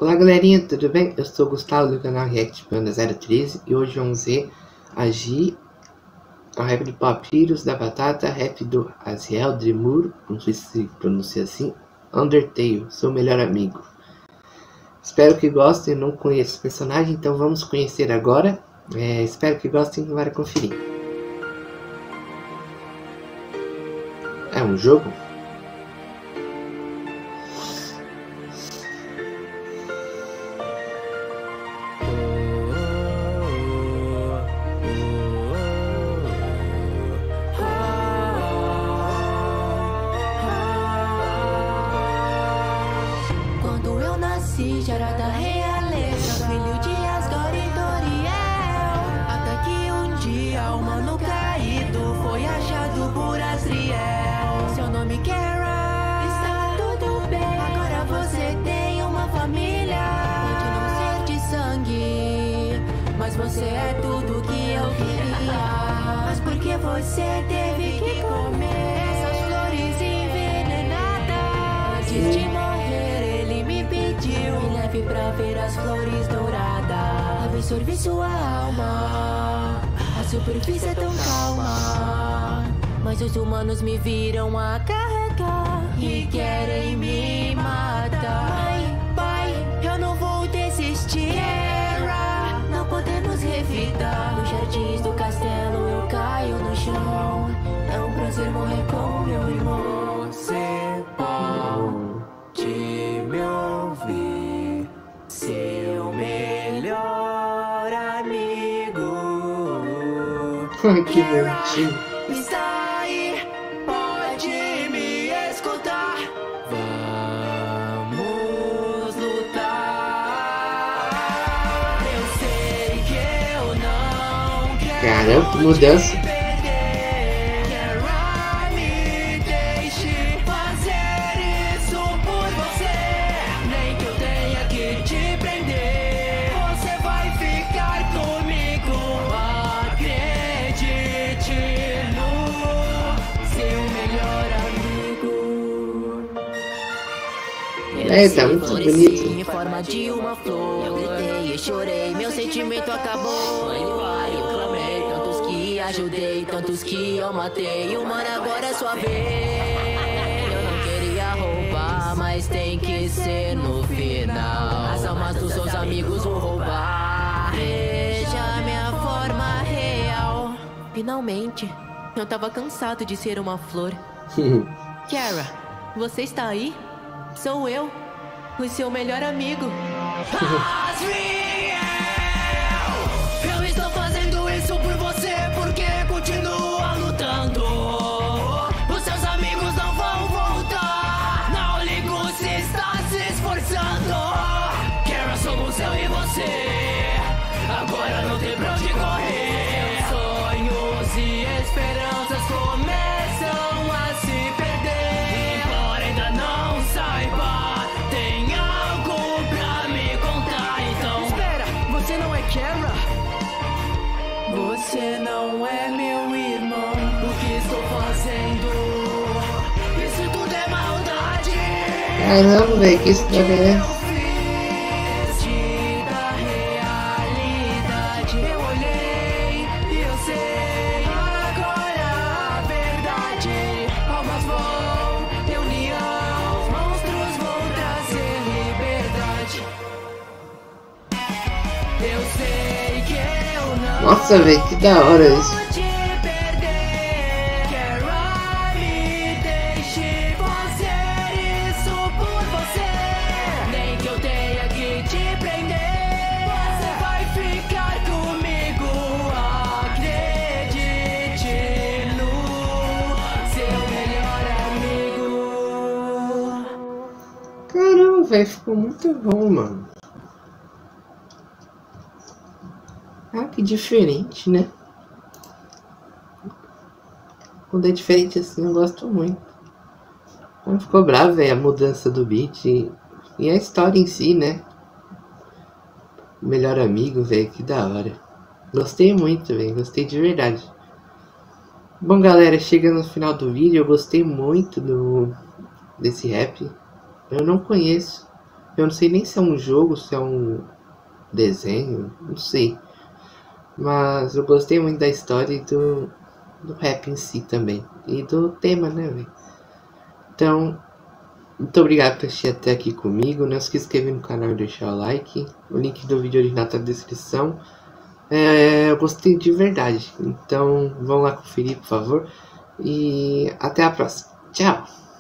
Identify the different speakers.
Speaker 1: Olá galerinha, tudo bem? Eu sou o Gustavo do canal React Panda 013 e hoje vamos ver Agir, o rap do Papyrus, da Batata, rap do Aziel, Dremur, não sei se pronuncia assim, Undertale, seu melhor amigo. Espero que gostem, não conheço o personagem, então vamos conhecer agora. Espero que gostem e vão conferir. É um jogo?
Speaker 2: Já era da realeza, filho de Asgore e Doriel. Até que um dia o mano caído foi achado por Asriel. Seu nome Kara, está tudo bem. Agora você tem uma família. Pode não ser de sangue, mas você é tudo que eu queria. Mas por que você teve que comer essas flores envenenadas? Antes de morrer ele me pediu, me leve pra ver as flores douradas. Absorvi sua alma, a superfície é tão calma, mas os humanos me viram a carregar e querem me matar. Mãe, pai, eu não vou desistir. Kara, não podemos revidar. Nos jardins do castelo eu caio no chão. É um prazer morrer com meu irmão. Você pode me ouvir, seu melhor amigo.
Speaker 1: Que bonitinho.
Speaker 2: Está aí, pode me escutar. Vamos lutar. Eu sei que eu não quero.
Speaker 1: Caramba, que mudança. Tá muito bonito.
Speaker 2: Em forma de uma flor, eu gritei e chorei, meu sentimento acabou. Eu clamei, tantos que ajudei, tantos que eu matei. O mano, agora é sua vez. Eu não queria roubar, mas tem que ser no final. As almas dos seus amigos vou roubar. Veja minha forma real. Finalmente, eu tava cansado de ser uma flor. Kara, você está aí? Sou eu, o seu melhor amigo. Asriel, eu estou fazendo isso por você porque continua lutando. Os seus amigos não vão voltar. Não ligo se está se esforçando. Kara, somos eu e você. Agora não tem pra onde correr. Sonhos e esperanças começam a se perder. Embora ainda não saiba, tem algo pra me contar, então. Espera, você não é Kara? Você não é meu irmão. O que estou fazendo? Isso tudo é maldade.
Speaker 1: Caramba, velho, que história é essa? Nossa, velho, que da hora isso.
Speaker 2: Nem que eu tenha que te prender, você vai ficar comigo. Acredite no seu melhor amigo.
Speaker 1: Caramba, velho, ficou muito bom, mano. Ah, que diferente, né? Quando é diferente assim, eu gosto muito. Não ficou bravo, velho, a mudança do beat e a história em si, né? O melhor amigo, velho, que da hora. Gostei muito, velho, gostei de verdade. Bom, galera, chega no final do vídeo. Eu gostei muito desse rap. Eu não conheço. Eu não sei nem se é um jogo, se é um desenho, não sei. Mas eu gostei muito da história e do rap em si também. E do tema, né, velho? Então, muito obrigado por assistir até aqui comigo. Não esqueça de se inscrever no canal e deixar o like. O link do vídeo original tá na descrição. Eu gostei de verdade. Então, vão lá conferir, por favor. E até a próxima. Tchau!